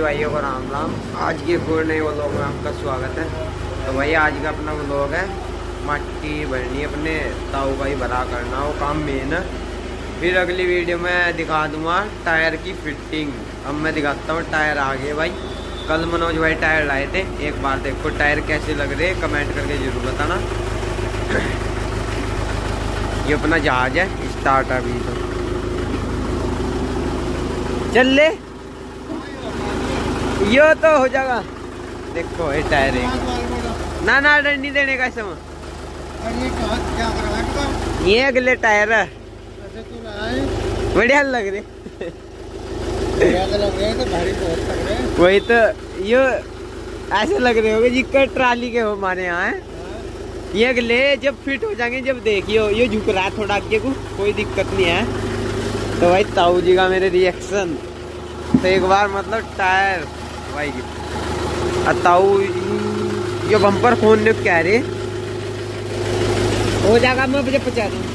भाइयों को राम राम। आज के एक नए व्लॉग में आपका स्वागत है। तो भाई आज का अपना व्लॉग है, मट्टी भरनी अपने ताऊ का ही भरा करना, वो काम मेन है। फिर अगली वीडियो में दिखा दूंगा टायर की फिटिंग। अब मैं दिखाता हूँ टायर आगे। भाई कल मनोज भाई टायर लाए थे, एक बार देखो टायर कैसे लग रहे, कमेंट करके जरूर बताना। ये अपना जहाज है, स्टार्ट अभी तो चल ले, यो तो हो जाएगा। देखो ये टायर है ना डंडी देने का समय। ये अगले टायर है, बढ़िया लग रहे। वही तो यो ऐसे लग रहे होगे जिसका ट्राली के हो हमारे यहाँ है। ये अगले जब फिट हो जाएंगे, जब देखियो ये झुक रहा है थोड़ा आगे को, कोई दिक्कत नहीं है। तो भाई ताऊ जी का मेरे रिएक्शन तो एक बार मतलब टायर भाई ताऊ ये बम्पर फोन ने कह रहे हो जाएगा, मैं मुझे पहुंचा दूँ।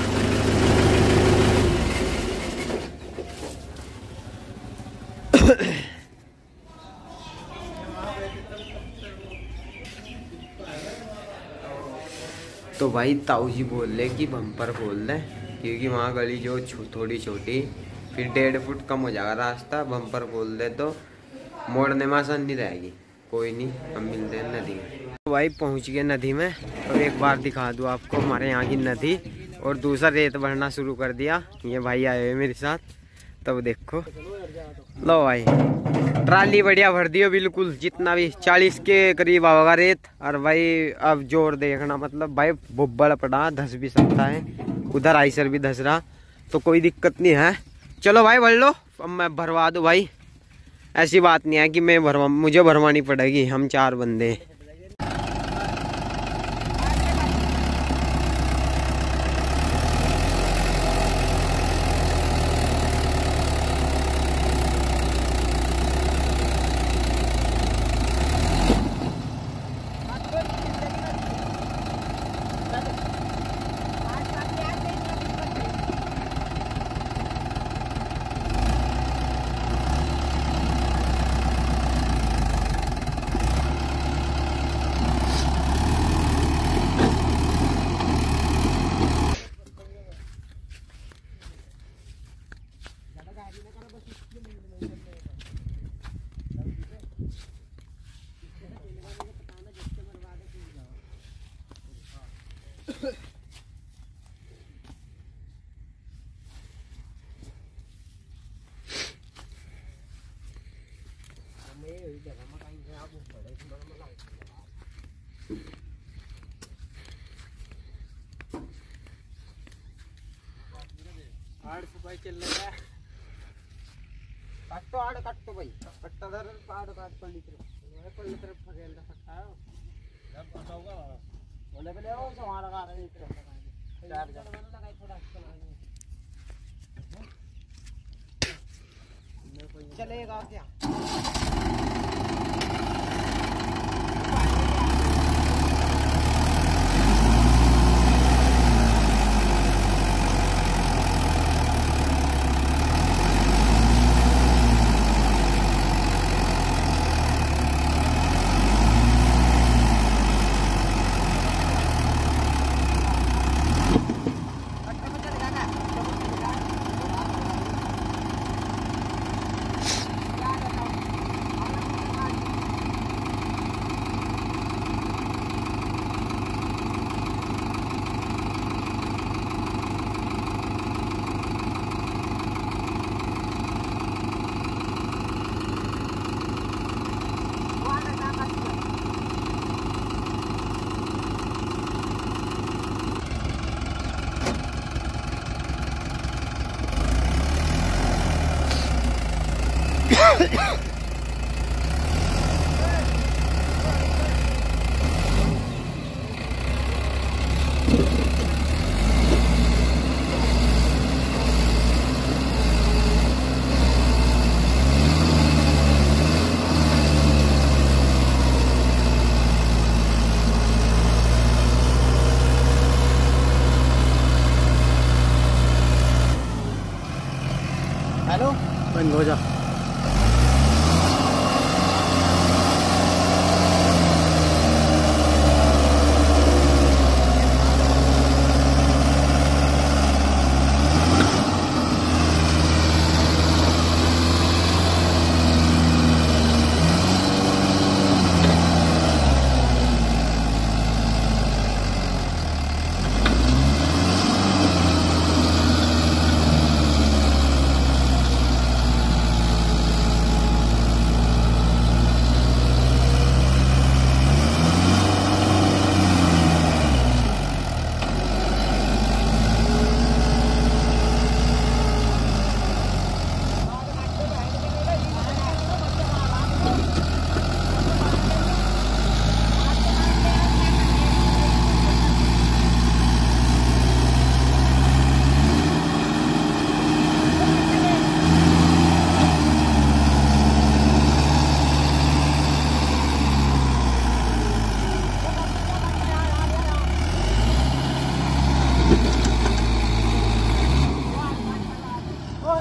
तो भाई ताऊ जी बोल रहे कि बम्पर खोल दें, क्योंकि वहाँ गली जो थोड़ी छोटी, फिर 1.5 फुट कम हो जाएगा रास्ता। बम्पर खोल दे तो मोड़ने में आसान नहीं रहेगी। कोई नहीं, हम मिलते हैं नदी में। तो भाई पहुँच गए नदी में। तो एक बार दिखा दूँ आपको हमारे यहाँ की नदी, और दूसरा रेत भरना शुरू कर दिया। ये भाई आए हुए मेरे साथ, तब देखो लो भाई ट्राली बढ़िया भर दियो, बिल्कुल जितना भी 40 के करीब होगा रेत। और भाई अब जोर देखना, मतलब भाई बुब्बल पड़ा, धस भी सकता है, उधर आइसर भी धस रहा, तो कोई दिक्कत नहीं है। चलो भाई भर लो, अब मैं भरवा दूँ भाई। ऐसी बात नहीं है कि मैं मुझे भरवानी पड़ेगी, हम 4 बंदे। भाई चल रहा है, काट तो भाई कट्टा धर, काट पल्ली तरफ फगेल का फट्टा है जब बताऊंगा बोले पहले वो सामान लगा रहे हैं चार जन लगाई थोड़ा चलेगा क्या। हेलो बंद हो जा।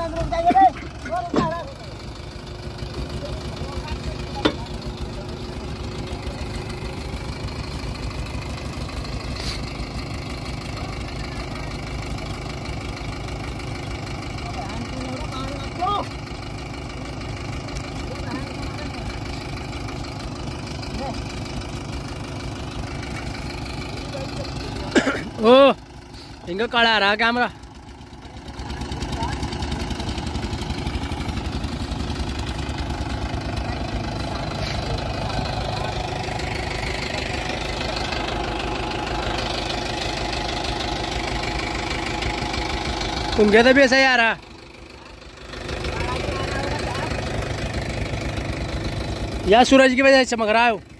ओ इंगा काला आ रहा कैमरा। उनके तो भी ऐसा ही आ रहा। या सूरज की वजह से चमक रहा है वो।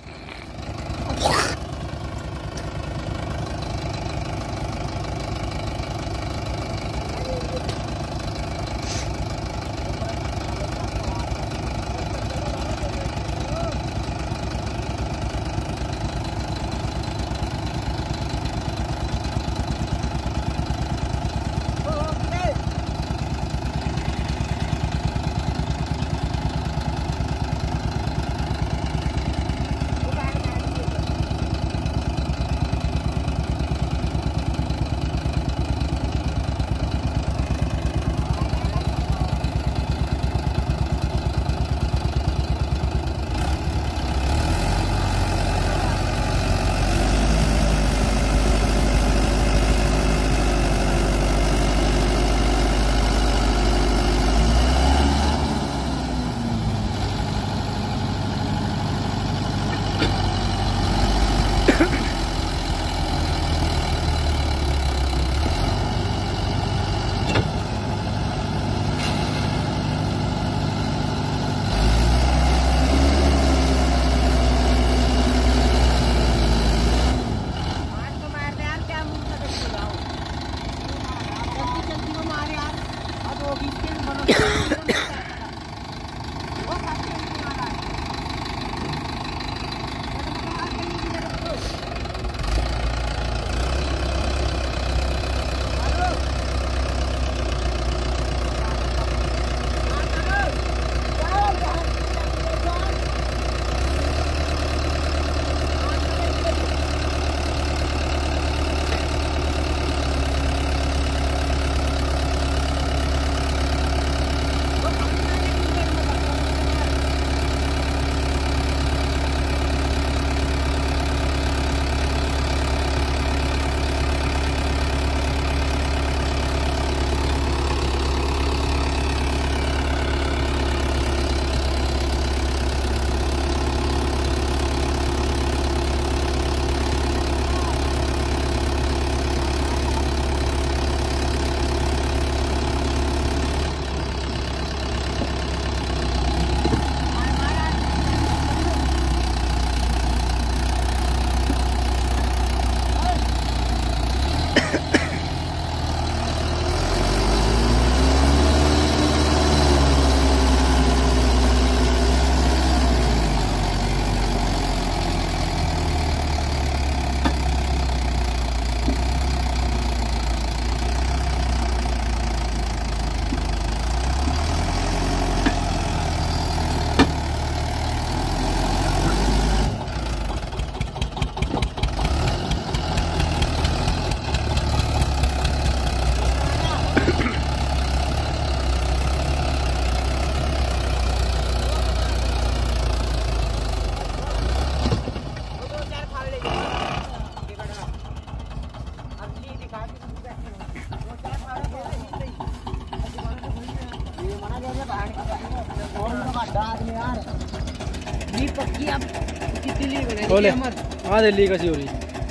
बोले हाँ दिल्ली का सी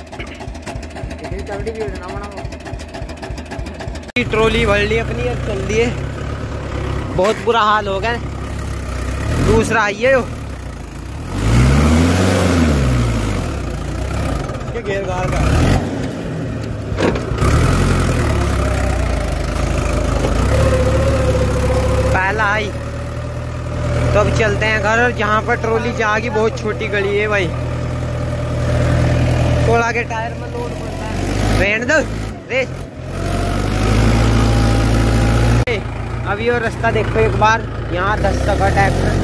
ट्रॉली भर ली अपनी, अब चल दिए। बहुत बुरा हाल हो गया। दूसरा आइए घेर गार का पहला आई। तो अब चलते हैं घर, और जहाँ पर ट्रॉली जाएगी बहुत छोटी गली है भाई, थोड़ा के टायर में लोड पड़ता है। रहने दो रे, अभी वो रास्ता देखो एक बार, यहाँ 10 का ट्रैक्टर।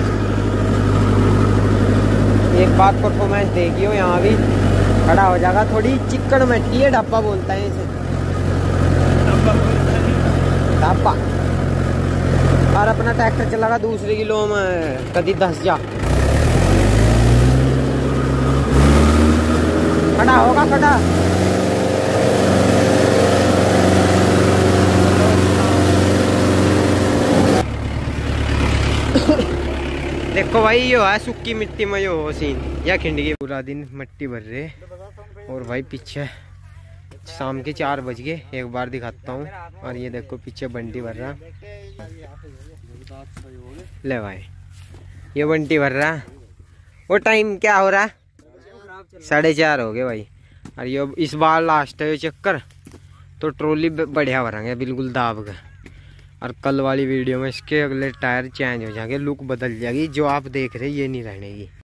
एक बात परफॉर्मेंस देखियो, यहाँ भी खड़ा हो जाएगा। थोड़ी चिकन मिट्टी है, डब्बा बोलता है इसे, डब्बा। और अपना ट्रैक्टर चलागा दूसरे किलो में कभी 10 जा। खड़ा होगा, खड़ा। देखो भाई यो है सूखी मिट्टी में जो हो सीन, या खिंडगी। पूरा दिन मिट्टी भर रहे और भाई पीछे शाम के 4 बज गए। एक बार दिखाता हूँ। और ये देखो पीछे बंटी भर रहा, ले भाई ये बंटी भर रहा। वो टाइम क्या हो रहा है, 4:30 हो गए भाई। और ये इस बार लास्ट है चक्कर, तो ट्रॉली बढ़िया भरेंगे बिल्कुल दाब का। और कल वाली वीडियो में इसके अगले टायर चेंज हो जाएंगे, लुक बदल जाएगी। जो आप देख रहे हैं ये नहीं रहने की।